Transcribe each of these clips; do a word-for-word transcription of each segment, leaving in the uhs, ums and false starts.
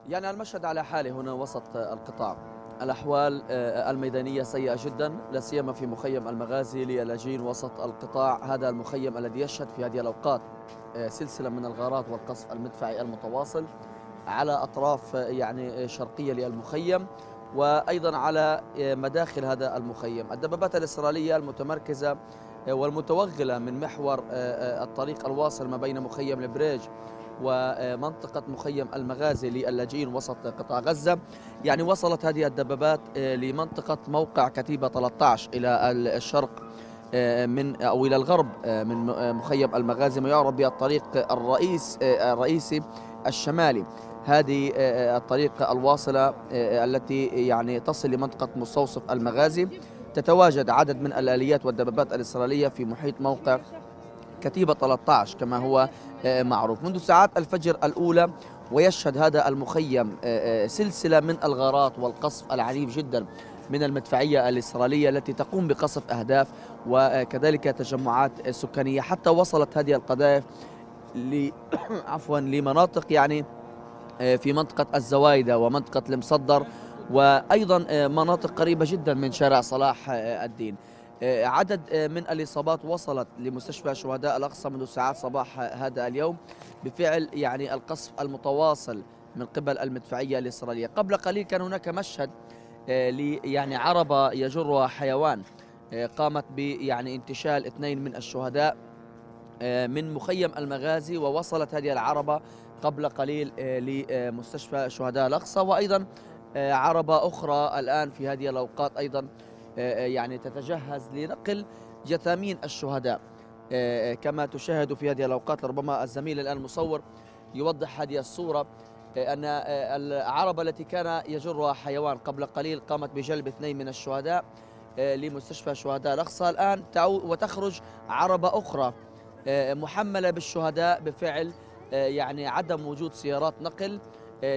يعني المشهد على حاله هنا وسط القطاع. الأحوال آه، الميدانية سيئة جدا، لا سيما في مخيم المغازي للاجئين وسط القطاع. هذا المخيم الذي يشهد في هذه الأوقات آه، سلسلة من الغارات والقصف المدفعي المتواصل على أطراف آه، يعني آه، شرقية للمخيم، وأيضا على آه، مداخل هذا المخيم. الدبابات الإسرائيلية المتمركزة آه، والمتوغلة من محور آه، آه، الطريق الواصل ما بين مخيم البريج ومنطقة مخيم المغازي للاجئين وسط قطاع غزة. يعني وصلت هذه الدبابات آه، لمنطقة موقع كتيبة ثلاثة عشر إلى الشرق آه، من أو إلى الغرب آه، من آه، مخيم المغازي، ما يعرف بالطريق الرئيس آه، الرئيسي الشمالي. هذه آه، الطريق الواصلة آه، التي يعني تصل لمنطقة مستوصف المغازي. تتواجد عدد من الآليات والدبابات الإسرائيلية في محيط موقع كتيبة ثلاثة عشر كما هو آه، معروف منذ ساعات الفجر الأولى. ويشهد هذا المخيم آه، آه، سلسلة من الغارات والقصف العنيف جدا من المدفعية الإسرائيلية التي تقوم بقصف أهداف وكذلك تجمعات سكانية، حتى وصلت هذه القذائف ل عفوا لمناطق يعني آه، في منطقة الزوايدة ومنطقة المصدر، وأيضا آه، مناطق قريبة جدا من شارع صلاح آه، الدين. آه، عدد آه، من الإصابات وصلت لمستشفى شهداء الأقصى منذ ساعات صباح هذا اليوم بفعل يعني القصف المتواصل من قبل المدفعية الإسرائيلية. قبل قليل كان هناك مشهد آه، ل يعني عربة يجرها حيوان آه، قامت ب يعني انتشال اثنين من الشهداء آه، من مخيم المغازي، ووصلت هذه العربة قبل قليل آه، لمستشفى شهداء الأقصى. وأيضا آه، عربة أخرى الآن في هذه الأوقات أيضا آه، يعني تتجهز لنقل جثامين الشهداء آه، كما تشاهد في هذه الأوقات. ربما الزميل الآن المصور يوضح هذه الصورة آه، أن آه، العربة التي كان يجرها حيوان قبل قليل قامت بجلب اثنين من الشهداء آه، لمستشفى شهداء الأقصى. الآن تعود وتخرج عربة أخرى آه، محملة بالشهداء بفعل آه، يعني عدم وجود سيارات نقل آه،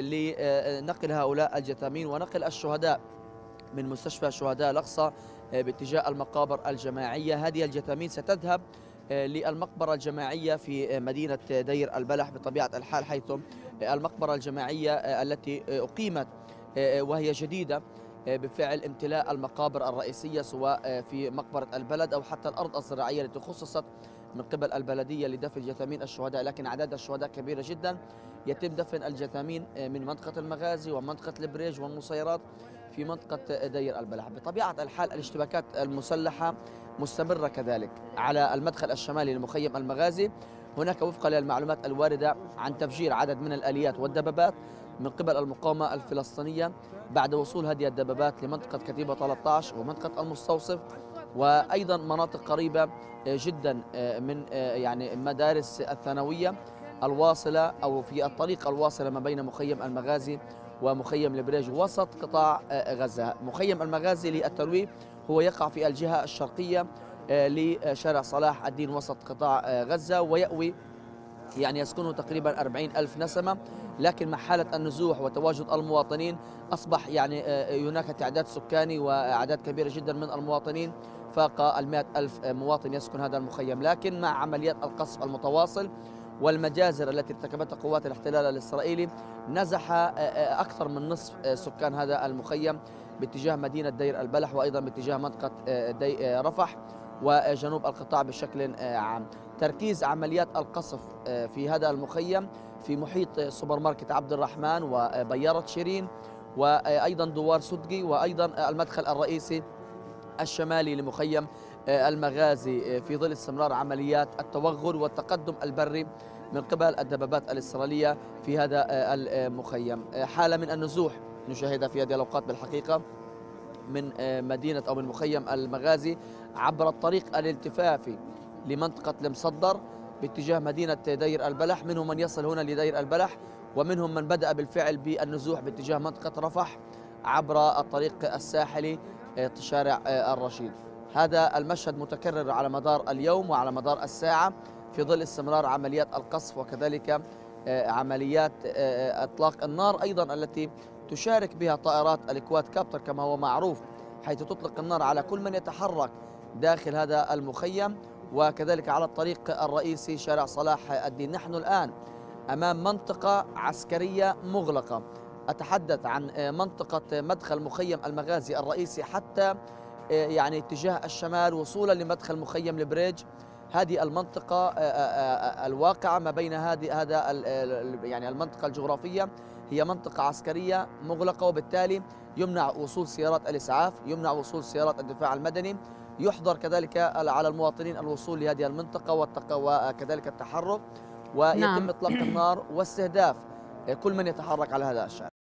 لنقل هؤلاء الجثامين ونقل الشهداء من مستشفى شهداء الأقصى آه، باتجاه المقابر الجماعية. هذه الجثامين ستذهب آه، للمقبرة الجماعية في آه، مدينة دير البلح بطبيعة الحال، حيث آه، المقبرة الجماعية آه، التي آه، أقيمت آه، وهي جديدة آه، بفعل امتلاء المقابر الرئيسية، سواء آه، في مقبرة البلد أو حتى الأرض الزراعية التي خصصت من قبل البلدية لدفن جثامين الشهداء. لكن أعداد الشهداء كبيرة جدا. يتم دفن الجثامين آه، من منطقة المغازي ومنطقة البريج والمصيرات في منطقة دير البلح. بطبيعة الحال الاشتباكات المسلحة مستمرة كذلك على المدخل الشمالي لمخيم المغازي. هناك وفقا للمعلومات الواردة عن تفجير عدد من الآليات والدبابات من قبل المقاومة الفلسطينية بعد وصول هذه الدبابات لمنطقة كتيبة ثلاثة عشر ومنطقة المستوصف، وأيضا مناطق قريبة جدا من يعني مدارس الثانوية الواصلة أو في الطريق الواصلة ما بين مخيم المغازي ومخيم البريج وسط قطاع غزة. مخيم المغازي للترويج هو يقع في الجهة الشرقية لشارع صلاح الدين وسط قطاع غزة، ويأوي يعني يسكنه تقريبا أربعين ألف نسمة. لكن مع حالة النزوح وتواجد المواطنين أصبح يعني هناك تعداد سكاني وأعداد كبيرة جدا من المواطنين، فاق المائة ألف مواطن يسكن هذا المخيم. لكن مع عمليات القصف المتواصل والمجازر التي ارتكبتها قوات الاحتلال الإسرائيلي، نزح أكثر من نصف سكان هذا المخيم باتجاه مدينة دير البلح، وأيضا باتجاه منطقة دي رفح وجنوب القطاع بشكل عام. تركيز عمليات القصف في هذا المخيم في محيط سوبر ماركت عبد الرحمن وبيارة شيرين وأيضا دوار سدقي وأيضا المدخل الرئيسي الشمالي لمخيم المغازي، في ظل استمرار عمليات التوغل والتقدم البري من قبل الدبابات الإسرائيلية في هذا المخيم. حالة من النزوح نشاهدها في هذه الأوقات بالحقيقة من مدينة أو من مخيم المغازي عبر الطريق الالتفافي لمنطقة المصدر باتجاه مدينة دير البلح. منهم من يصل هنا لدير البلح، ومنهم من بدأ بالفعل بالنزوح باتجاه منطقة رفح عبر الطريق الساحلي شارع الرشيد. هذا المشهد متكرر على مدار اليوم وعلى مدار الساعة في ظل استمرار عمليات القصف وكذلك عمليات إطلاق النار أيضا التي تشارك بها طائرات الكواد كابتر كما هو معروف، حيث تطلق النار على كل من يتحرك داخل هذا المخيم وكذلك على الطريق الرئيسي شارع صلاح الدين. نحن الآن أمام منطقة عسكرية مغلقة أتحدث عن منطقة مدخل مخيم المغازي الرئيسي حتى يعني اتجاه الشمال وصولا لمدخل مخيم البريج. هذه المنطقة الواقعة ما بين هذه هذا يعني المنطقة الجغرافية هي منطقة عسكرية مغلقة، وبالتالي يمنع وصول سيارات الإسعاف، يمنع وصول سيارات الدفاع المدني، يحظر كذلك على المواطنين الوصول لهذه المنطقة وكذلك التحرك، ويتم نعم. إطلاق النار واستهداف كل من يتحرك على هذا الشارع.